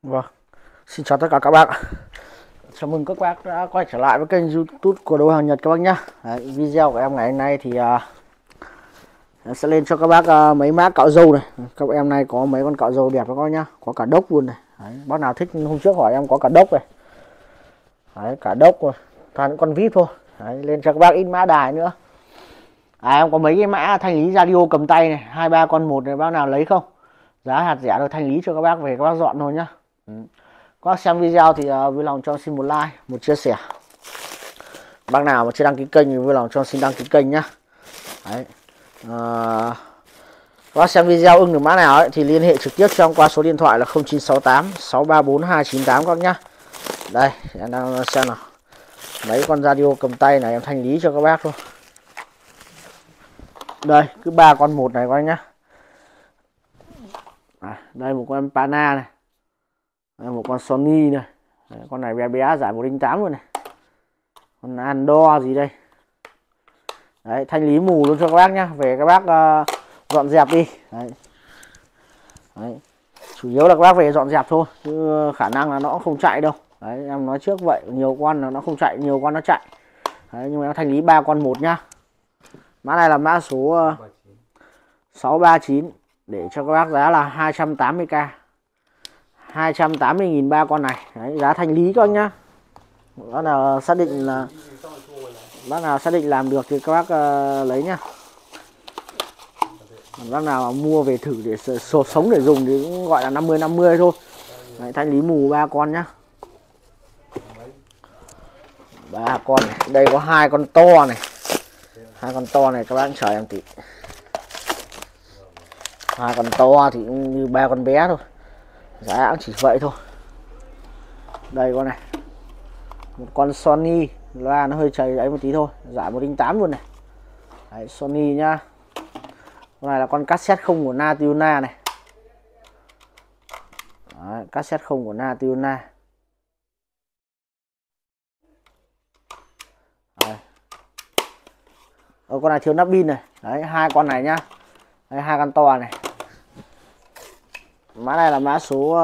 Vâng, xin chào tất cả các bác. Chào mừng các bác đã quay trở lại với kênh YouTube của Đồ Hàng Nhật các bác nhá. Đấy, video của em ngày hôm nay thì sẽ lên cho các bác mấy mã cạo râu này. Các em này có mấy con cạo râu đẹp các bác nhá, có cả đốc luôn này. Đấy, bác nào thích hôm trước hỏi em có cả đốc này. Đấy, cả đốc rồi, toàn những con vip thôi. Đấy, lên cho các bác ít mã đài nữa. Em có mấy cái mã thanh lý radio cầm tay này, 2-3 con một này, bác nào lấy không? Giá hạt rẻ rồi, thanh lý cho các bác về các bác dọn thôi nhá. Các bác xem video thì vui lòng cho xin một like, một chia sẻ. Bác nào mà chưa đăng ký kênh thì vui lòng cho xin đăng ký kênh nhá. Đấy. Các bác xem video ưng được mã nào ấy, thì liên hệ trực tiếp cho em qua số điện thoại là 0968 634 298 các bác nhá. Đây, em đang xem nào. Mấy con radio cầm tay này em thanh lý cho các bác thôi. Đây, cứ 3 con một này các bác nhá. Đây một con Pana này. Đây, một con Sony này. Đấy, con này bé bé giải 108 luôn này. Con Andor gì đây. Đấy, thanh lý mù luôn cho các bác nhá. Về các bác dọn dẹp đi. Đấy. Đấy. Chủ yếu là các bác về dọn dẹp thôi, chứ khả năng là nó cũng không chạy đâu. Đấy, em nói trước vậy, nhiều con là nó không chạy, nhiều con nó chạy. Đấy, nhưng mà em thanh lý 3 con một nhá. Mã này là mã số 639 để cho các bác giá là 280k. 280.000 ba con này. Đấy, giá thanh lý các bác nhá. Bác nào xác định làm được thì các bác lấy nhá. Bác nào mua về thử để sống để dùng thì cũng gọi là 50-50 thôi. Đấy, thanh lý mù 3 con nhá. 3 con này. Đây có 2 con to này. 2 con to này các bác chờ em tí. 2 con to thì cũng như 3 con bé thôi. Giá cũng chỉ vậy thôi. Đây con này. Một con Sony, loa nó hơi chảy ấy một tí thôi, giá 108 luôn này. Đấy, Sony nhá. Con này là con cassette không của Nationa này. Đấy, cassette không của Nationa. Con này thiếu nắp pin này. Đấy, 2 con này nhá. Đấy, 2 con to này. Mã này là mã số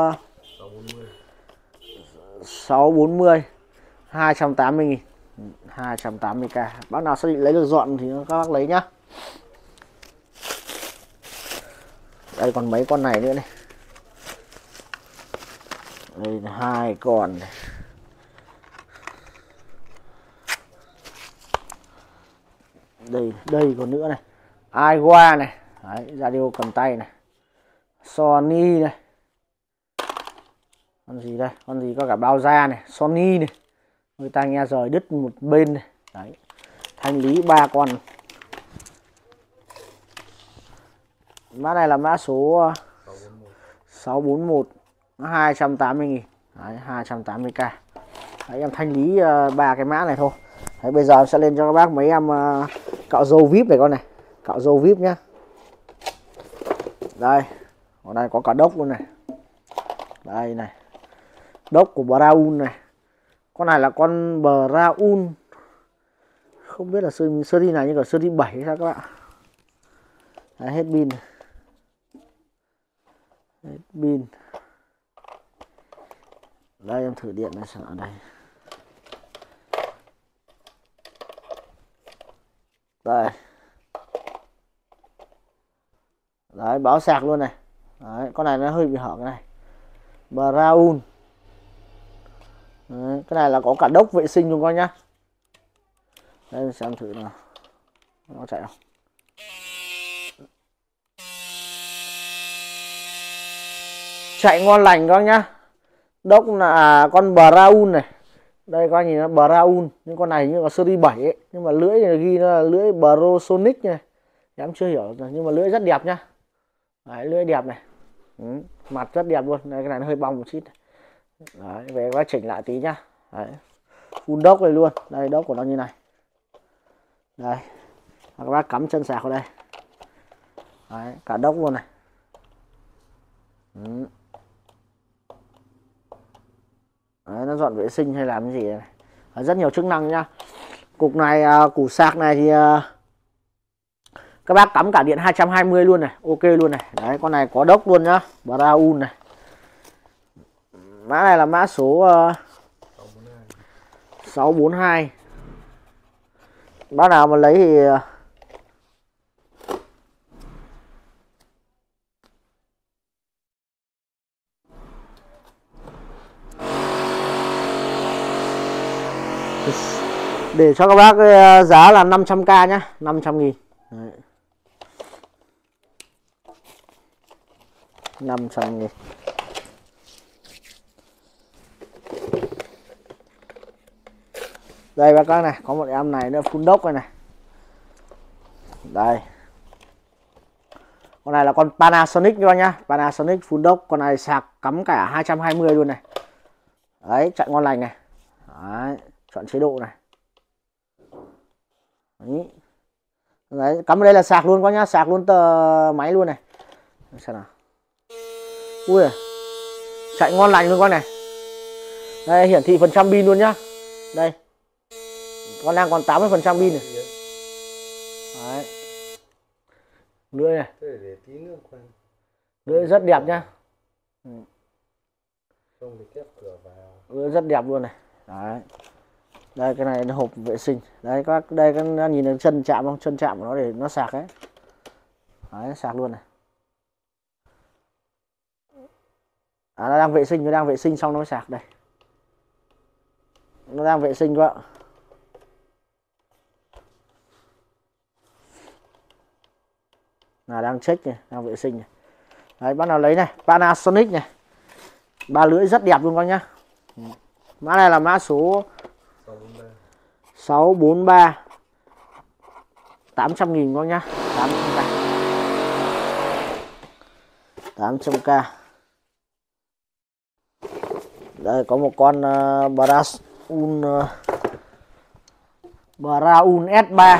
640 280.000. 280k. Bác nào xác định lấy được dọn thì các bác lấy nhá. Đây còn mấy con này nữa này. Đây là 2 con này. Đây còn nữa này. Aiwa này. Đấy, radio cầm tay này. Sony này. Con gì đây? Con gì có cả bao da này. Sony này. Người ta nghe rời đứt một bên này. Đấy. Thanh lý 3 con. Mã này là mã số 641 280.000. Đấy, 280k. Đấy, em thanh lý 3 cái mã này thôi. Đấy, bây giờ em sẽ lên cho các bác mấy em cạo râu vip này con này. Cạo râu vip nhá. Đây. Ở đây có cả đốc luôn này. Đây này. Đốc của Braun này. Con này là con Braun. Không biết là series này như cả series 7 hay sao các bạn. Đấy, hết pin. Hết pin. Đây em thử điện này xem ở đây. Đây. Đấy, báo sạc luôn này. Đấy, con này nó hơi bị hở cái này. Braun. Đấy, cái này là có cả đốc vệ sinh luôn coi nhá. Đây xem thử nào. Nó chạy không? Chạy ngon lành các nhá. Đốc là con Braun này. Đây các anh nhìn nó Braun. Nhưng con này như là series 7 ấy. Nhưng mà lưỡi này ghi nó là lưỡi Brosonic này. Em chưa hiểu rồi. Nhưng mà lưỡi rất đẹp nhá. Đấy, lưỡi đẹp này. Mặt rất đẹp luôn. Đây, cái này nó hơi bong một chút. Đấy, về các bác chỉnh lại tí nhá. Đấy. Full đốc này luôn. Đây, đốc của nó như này. Đây. Các bác cắm chân sạc vào đây. Đấy, cả đốc luôn này. Đấy, nó dọn vệ sinh hay làm cái gì này. Rất nhiều chức năng nhá. Cục này, củ sạc này thì các bác cắm cả điện 220 luôn này. Ok luôn này. Đấy, con này có đốc luôn nhá. Braun này. Mã này là mã số 642. Bác nào mà lấy thì để cho các bác cái giá là 500k nhá, 500.000. Đấy. 500.000. Đây bác các này, có một em này nữa full đốc này này. Đây. Con này là con Panasonic các bác nhá, Panasonic full đốc, con này sạc cắm cả 220 luôn này. Đấy, chạy ngon lành này. Đấy, chọn chế độ này. Đấy. Đấy, cắm ở đây là sạc luôn các nhá, sạc luôn tờ máy luôn này. Xem nào. Ui, chạy ngon lành luôn con này. Đây hiển thị phần trăm pin luôn nhá. Đây. Con đang còn 80% pin này. Đấy. Lưỡi này. Lưỡi rất đẹp nhá. Lưỡi rất đẹp luôn này. Đấy. Đây cái này là hộp vệ sinh. Đấy các đây các nhìn thấy chân chạm không? Chân chạm của nó để nó sạc ấy. Đấy, sạc luôn này. À, nó đang vệ sinh xong nó mới sạc đây. Nó đang vệ sinh quá. Là đang check này, đang vệ sinh này. Đấy, bác nào lấy này, Panasonic này. Ba lưỡi rất đẹp luôn con nhá. Mã này là mã số 643. 800.000 con nhá, 800k. 800k. Đây có một con Braun S3.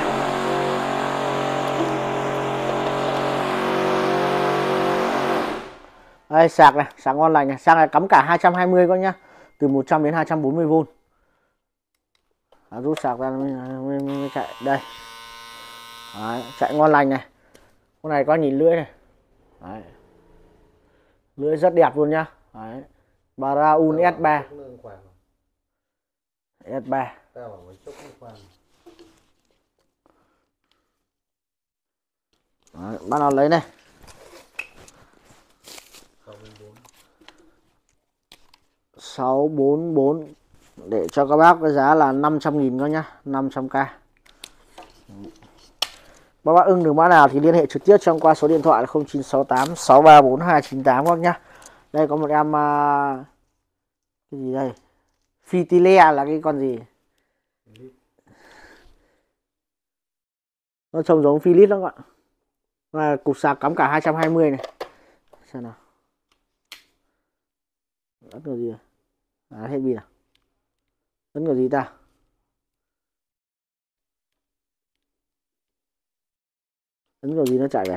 Đây sạc này, sạc ngon lành này, sạc này cắm cả 220 con nhá, từ 100 đến 240V. Rút sạc ra mới chạy đây. Đấy, chạy ngon lành này. Con này có nhìn lưỡi này. Đấy. Lưỡi rất đẹp luôn nhá. Đấy. Braun S3. S3. Đấy, bác nào lấy này. 644 để cho các bác cái giá là 500.000 thôi nhá, 500k. Bác ưng được mã nào thì liên hệ trực tiếp trong qua số điện thoại là 0968 634 298 các nhá. Đây có một em cái gì đây? Fitile là cái con gì? Nó trông giống Philips lắm các bạn. Và cục sạc cắm cả 220 này. Xem nào. Ấn vào gì à? À, hết pin à? Ấn vào gì ta? Ấn vào gì nó chạy về?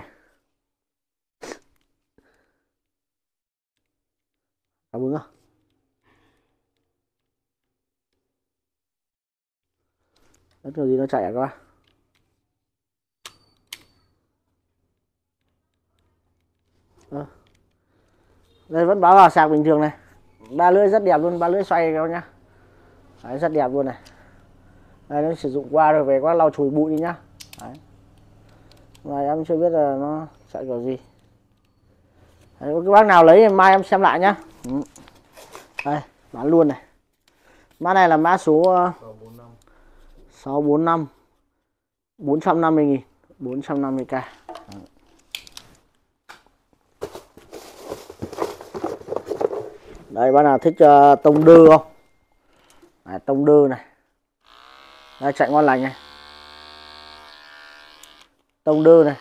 Đáp ứng à? Ấn vào gì nó chạy à các bạn? Đây vẫn báo vào sạc bình thường này. Ba lưỡi rất đẹp luôn, ba lưỡi xoay các nhá. Đấy, rất đẹp luôn này. Đây nó sử dụng qua rồi, về qua lau chùi bụi đi nhá. Đấy. Mà em chưa biết là nó chạy kiểu gì. Đấy, các bác nào lấy thì mai em xem lại nhá. Đây, bán luôn này. Mã này là mã số 645. 450.000, 450k. Đây bác nào thích tông đơ không? Đấy, tông đơ này. Đây, chạy ngon lành này. Tông đơ này.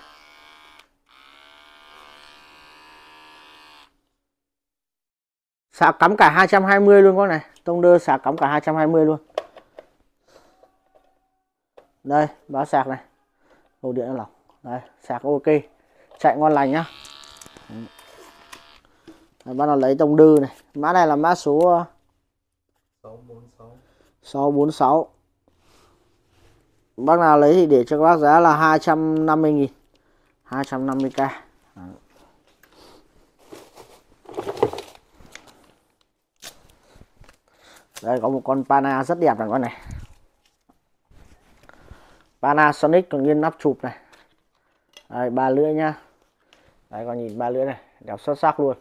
Sạc cắm cả 220 luôn con này. Tông đơ sạc cắm cả 220 luôn. Đây, báo sạc này. Ổ điện nó lỏng. Đây, sạc ok. Chạy ngon lành nhá. Bác nào lấy tông đơ này. Mã này là mã số 646. Bác nào lấy thì để cho các bác giá là 250.000, 250k. Đây có một con Pana rất đẹp là con này. Panasonic còn nguyên nắp chụp này. Đây, 3 lưỡi nhá. Đấy, con nhìn 3 lưỡi này, đẹp xuất sắc luôn.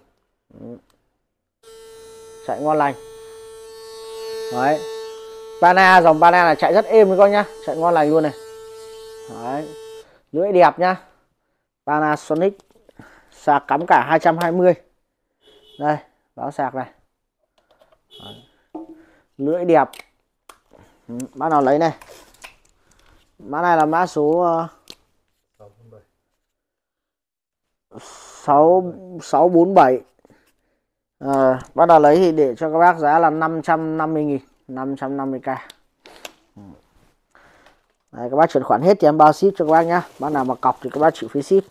Chạy ngon lành. Đấy. Dòng Pana là chạy rất êm với con nhá, chạy ngon lành luôn này. Đấy. Lưỡi đẹp nhá. Panasonic. Sạc cắm cả 220. Đây, báo sạc này. Đấy. Lưỡi đẹp. Bác nào lấy này. Mã này là mã số 647. Bác nào lấy thì để cho các bác giá là 550.000, 550k. Đấy, các bác chuyển khoản hết thì em bao ship cho các bác nhá. Bác nào mà cọc thì các bác chịu phí ship.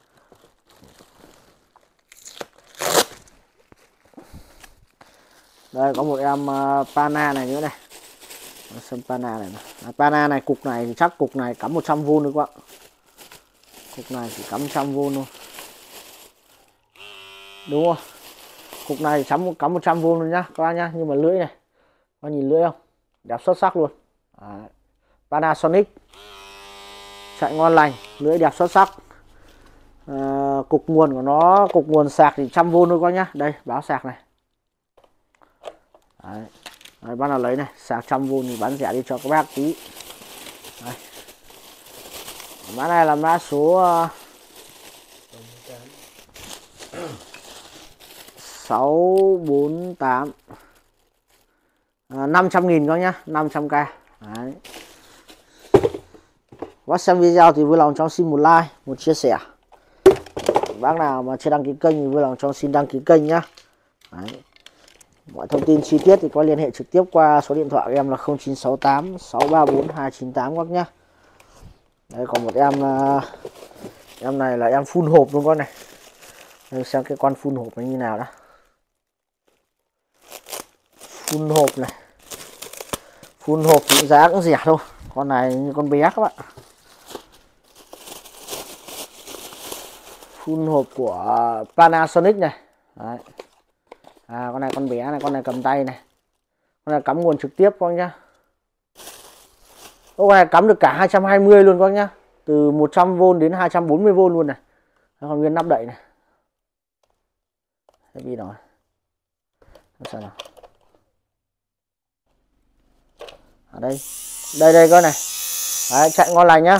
Đây có một em Pana này nữa này. Sân Pana này, Pana này, cục này thì chắc cục này cắm 100V nữa các bạn. Cục này chỉ cắm 100V thôi. Đúng không? Cục này cắm 100V luôn nhá các bác nhá. Nhưng mà lưỡi này, các nhìn lưỡi không? Đẹp xuất sắc luôn. Đấy. Panasonic. Chạy ngon lành, lưỡi đẹp xuất sắc. Cục nguồn của nó, cục nguồn sạc thì 100V thôi các nhá. Đây, báo sạc này. Đấy. Đấy, bác nào lấy này, sạc 100V thì bán rẻ đi cho các bác tí. Đây. Mã này là mã số 648. 500.000 các nhá, 500k. Đấy. Bác xem video thì vui lòng cho xin một like, một chia sẻ. Bác nào mà chưa đăng ký kênh thì vui lòng cho xin đăng ký kênh nhá. Đấy. Mọi thông tin chi tiết thì có liên hệ trực tiếp qua số điện thoại của em là 0968 634 298 các nhá. Đây còn một em này là em full hộp luôn con này. Đây, xem cái con full hộp này như nào đã. Full hộp này. Full hộp thì giá cũng rẻ thôi. Con này như con bé các bạn. Full hộp của Panasonic này. Đấy. Con này con bé này, con này cầm tay này. Con này cắm nguồn trực tiếp con nhá. Con này cắm được cả 220 luôn con nhá. Từ 100V đến 240V luôn này. Còn nguyên nắp đậy này. Cái gì rồi. Sao nào. Ở đây. Đây con này. Đấy, chạy ngon lành nhá.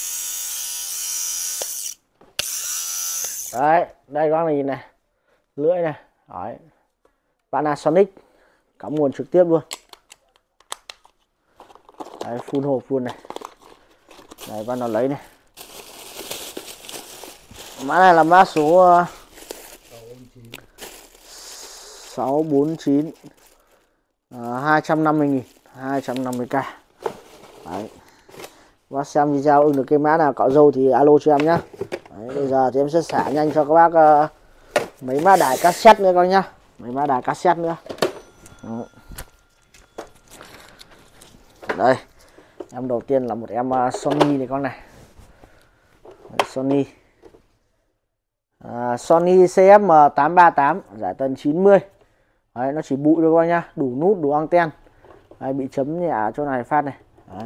Đấy, đây các bạn nhìn này. Lưỡi này. Đấy. Panasonic. Cắm nguồn trực tiếp luôn. Đấy, full hộp luôn này. Đấy, bạn nào lấy này. Mã này là mã số 649. 250.000, 250k. Đấy. Bác xem video ưng được cái mã nào cạo râu thì alo cho em nhá. Đấy, bây giờ thì em sẽ xả nhanh cho các bác mấy mã đài cassette nữa con nhá. Mấy mã đài cassette nữa. Đây. Em đầu tiên là một em Sony này con này. Sony. Sony CM838 giải tần 90. Đấy, nó chỉ bụi thôi coi nhá, đủ nút, đủ anten. Đấy, bị chấm nhẹ ở chỗ này phát này. Đấy.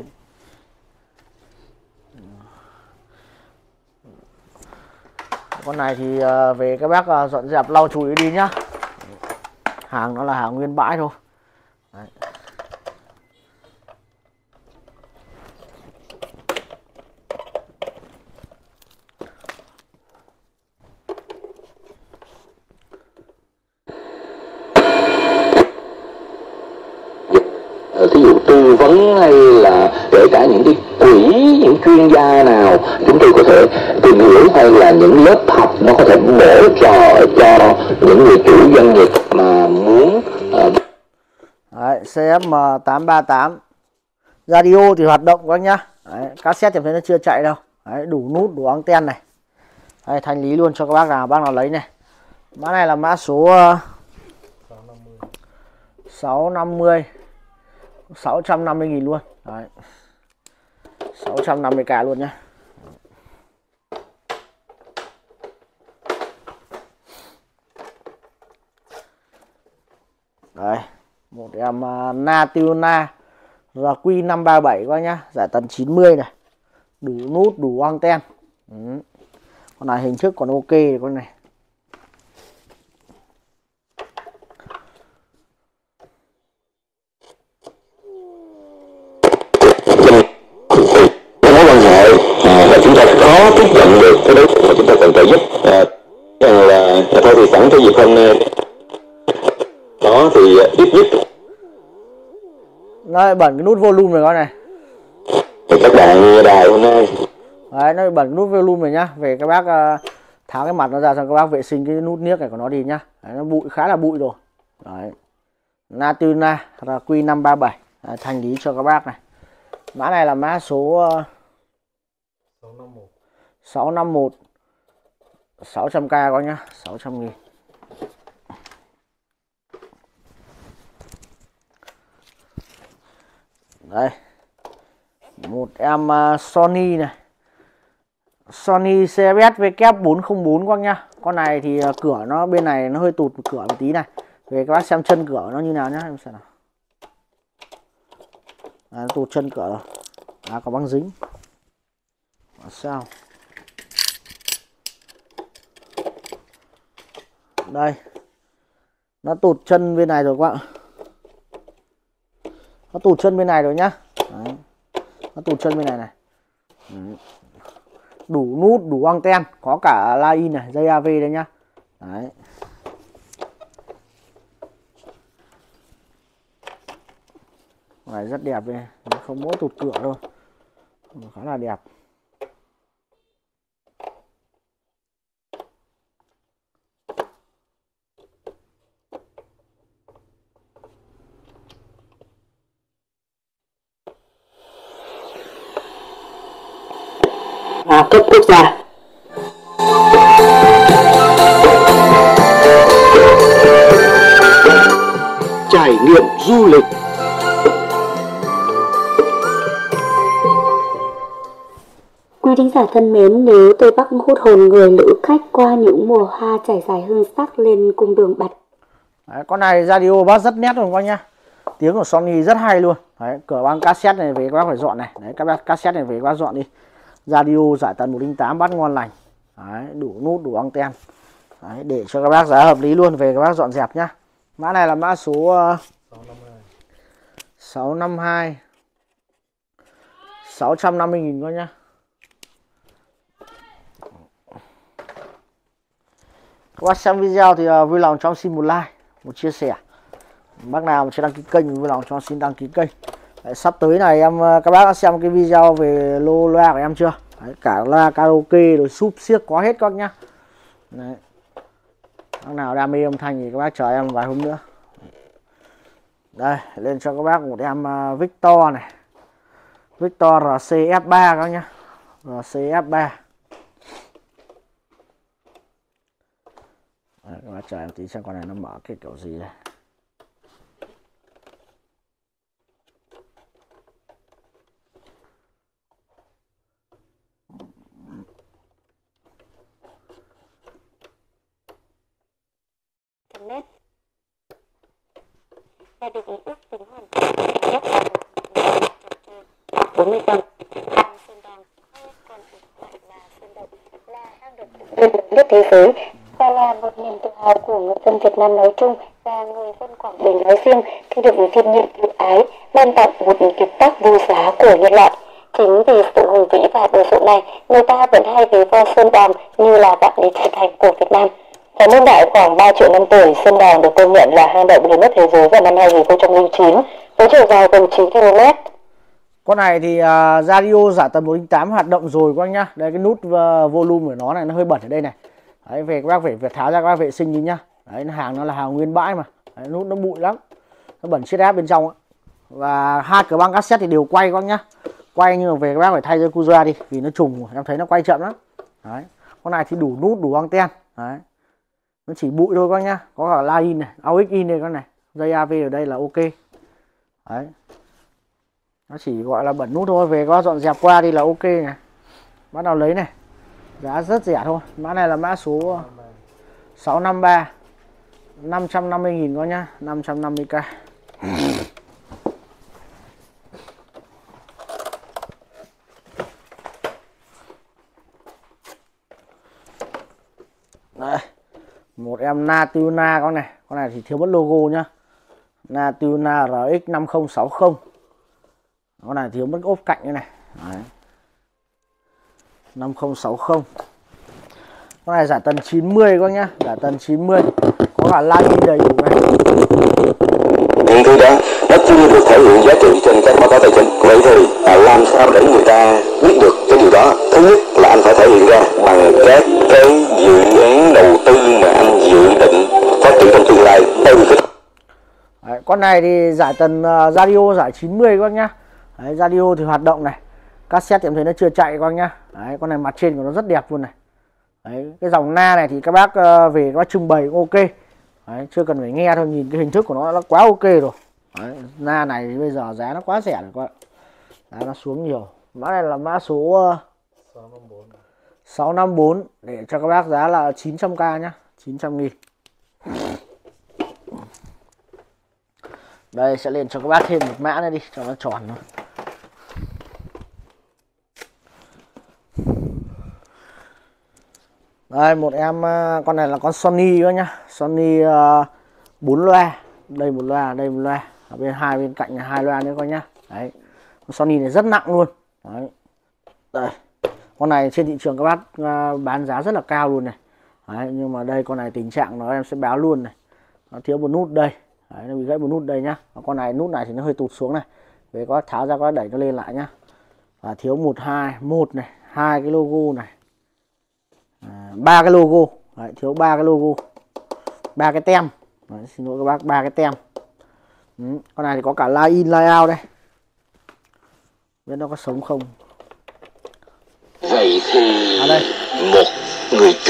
Con này thì về các bác dọn dẹp lau chùi đi nhá. Hàng nó là hàng nguyên bãi thôi. Đấy. Thí dụ tư vấn hay là kể cả những cái quỹ, những chuyên gia nào chúng tôi có thể tìm hiểu, hay là những lớp học nó có thể bổ trợ cho những người chủ doanh nghiệp mà muốn. Đấy, CM838 radio thì hoạt động các nhá. Đấy, cassette thì thấy nó chưa chạy đâu. Đấy, đủ nút, đủ anten này. Đây, thanh lý luôn cho các bác nào lấy này. Mã này là mã số 650. 650.000 luôn. Đấy. 650k luôn nhá. Đấy. Một em Nationa RQ537 các nhá, giải tần 90 này, đủ nút đủ anten. Con này hình thức còn ok con này. Mối quan hệ là chúng ta khó tiếp cận được cái đối tượng mà chúng ta cần trợ giúp, rằng là thôi thì sẵn cái dịp hôm nay đó thì ít nhất Nó bẩn cái nút volume rồi con này. thì các bạn nghe đài hôm nay Đấy, nó bẩn cái nút volume rồi nhá. Về các bác tháo cái mặt nó ra, xong các bác vệ sinh cái nút niếc này của nó đi nhá. Đấy, nó bụi, khá là bụi rồi. Đấy. Natuna RQ537 thanh lý cho các bác này. Mã này là mã số 651 600k có nhá, 600.000. Đây. Một em Sony này. Sony CFS W404 các nhá. Con này thì cửa nó bên này nó hơi tụt cửa một tí này. Về các bác xem chân cửa nó như nào nhá, em xem nào. Nó tụt chân cửa rồi. Có băng dính. Sao? Đây. Nó tụt chân bên này rồi các bạn. Nó tụt chân bên này rồi nhá. Đấy. Nó tụt chân bên này này. Đủ nút, đủ anten, có cả line này, dây AV đây nhá. Đấy. Này rất đẹp đây, không mỗi tụt cửa đâu. Khá là đẹp. cấp quốc gia. Trải nghiệm du lịch. Quý thính giả thân mến, nếu Tây Bắc hút hồn người lữ khách qua những mùa hoa trải dài hương sắc lên cung đường bạch. Đấy, con này radio bass rất nét rồi các bác nhá. Tiếng của Sony rất hay luôn. Đấy, cửa băng cassette này về các bác phải dọn này. Đấy, các bác cassette này về các bác dọn đi. Radio giải tần 108 bass ngon lành. Đấy, đủ nút đủ anten. Đấy, để cho các bác giá hợp lý luôn, về các bác dọn dẹp nhá. Mã này là mã số 652 650.000 coi nhá. Các bác xem video thì vui lòng cho xin một like, một chia sẻ. Bác nào mà chưa đăng ký kênh vui lòng cho xin đăng ký kênh. Đấy, sắp tới này các bác đã xem cái video về lô loa của em chưa? Đấy, cả loa karaoke rồi súp xiếc có hết các nhá. Đấy. Bác nào đam mê âm thanh thì các bác chờ em vài hôm nữa. Đây, lên cho các bác một em Victor này. Victor RCF3 các nhá. RCF3. Đấy, các bác chờ em tí xem con này nó mở cái kiểu gì đây. Và được ước tính hoàn thành nhất là 40 tầng. Hang Sơn Đòn còn được gọi là Sơn Động, là hang động lớn nhất thế giới và là một niềm tự hào của người dân Việt Nam nói chung và người dân Quảng Bình nói riêng khi được thiên nhiên ưu ái ban tặng một kiệt tác vô giá của nhân loại. Chính vì sự hùng vĩ và đồ sộ này, người ta vẫn hay ví von Sơn Đòn như là vạn lý trường thành của Việt Nam. Ở niên đại khoảng 3 triệu năm tuổi, Sơn Đòn được công nhận là hang động lớn nhất thế giới vào năm 2009 với chiều dài gần 9 km. Con này thì radio giải tần 108 hoạt động rồi các bác nhá. Đây cái nút volume của nó này nó hơi bẩn ở đây này. Đấy, về các bác phải tháo ra các bác vệ sinh đi nhá. Đấy, hàng nó là hàng nguyên bãi mà. Đấy, nút nó bụi lắm. Nó bẩn chết áp bên trong á. Và hai cửa băng cassette thì đều quay các bác nhá. Quay nhưng mà về các bác phải thay dây cu ra đi vì nó trùng, em thấy nó quay chậm lắm. Đấy. Con này thì đủ nút đủ anten. Đấy. Nó chỉ bụi thôi các nhá. Có cả line in này, AUX in đây con này. Dây AV ở đây là ok. Đấy. Nó chỉ gọi là bẩn nút thôi, về có dọn dẹp qua đi là ok này. Bắt đầu lấy này. Giá rất rẻ thôi. Mã này là mã số 653 550.000 con nhá, 550k. em Natuna con này thì thiếu mất logo nhá. Natuna RX 5060. Con này thiếu mất ốp cạnh như này. Đấy. 5060. Con này giải tần 90 các nhá, giải tần 90. Có cả line đầy đủ này. Những thứ đó nó chưa được thể hiện giá trị trên các báo cáo tài chính. Vậy thì làm sao để người ta biết được cái điều đó? Thứ nhất là anh phải thể hiện ra bằng các cái dự án đầu tư mà anh dự định phát triển trong tương lai. Đấy, con này thì giải tần radio giải 90 các bác nhá. Đấy, radio thì hoạt động này. Cassette em thấy nó chưa chạy các bác nhá. Đấy, con này mặt trên của nó rất đẹp luôn này. Đấy, cái dòng na này thì các bác về các bác trưng bày cũng ok. Đấy, chưa cần phải nghe thôi, nhìn cái hình thức của nó quá ok rồi. Đấy, na này thì bây giờ giá nó quá rẻ rồi các bạn. Giá nó xuống nhiều. Mã này là mã số 654 để cho các bác giá là 900k nhá, 900.000. Đây sẽ lên cho các bác thêm một mã nữa đi cho nó tròn thôi. Đây một em con này là con Sony đó nhá, Sony 4 loa, đây một loa, đây một loa, ở bên hai bên cạnh là 2 loa nữa coi nhá. Đấy, con Sony này rất nặng luôn. Đấy. Đây, con này trên thị trường các bác bán giá rất là cao luôn này. Đấy, nhưng mà đây con này tình trạng nó em sẽ báo luôn này, nó thiếu một nút đây. Đấy, nó bị gãy một nút đây nhá. Con này nút này thì nó hơi tụt xuống này, về có tháo ra có đẩy nó lên lại nhá. Và thiếu một này, hai cái logo này, 3 cái logo. Đấy, thiếu 3 cái logo, 3 cái tem. Đấy, xin lỗi các bác, 3 cái tem. Con này thì có cả line in line out đây, biết nó có sống không. Vậy thì đây một người chủ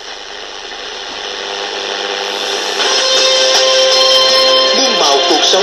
muôn màu cuộc sống.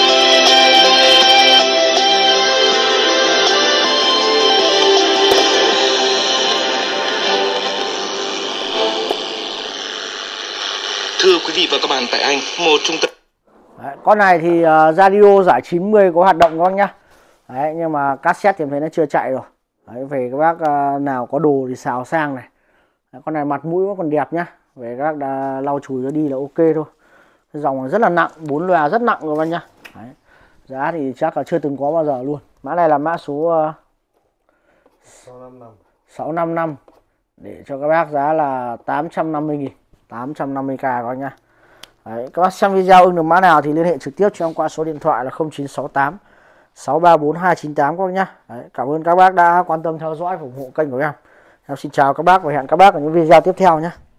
Thưa quý vị và các bạn, tại Anh, một trung tâm. Đấy, con này thì radio giải 90 có hoạt động các bác nhá. Đấy, nhưng mà cassette thì em thấy nó chưa chạy rồi. Đấy, về các bác nào có đồ thì xào sang này. Đấy, con này mặt mũi nó còn đẹp nhá. Về các bác lau chùi nó đi là ok thôi. Cái dòng rất là nặng, 4 loa rất nặng rồi các bác nhá. Đấy, giá thì chắc là chưa từng có bao giờ luôn. Mã này là mã số 655 để cho các bác giá là 850.000, 850k các bác nhá. Đấy, các bác xem video ưng được mã nào thì liên hệ trực tiếp cho em qua số điện thoại là 0968 634 298 các bác nhá. Đấy, cảm ơn các bác đã quan tâm theo dõi và ủng hộ kênh của em. Em xin chào các bác và hẹn các bác ở những video tiếp theo nhé.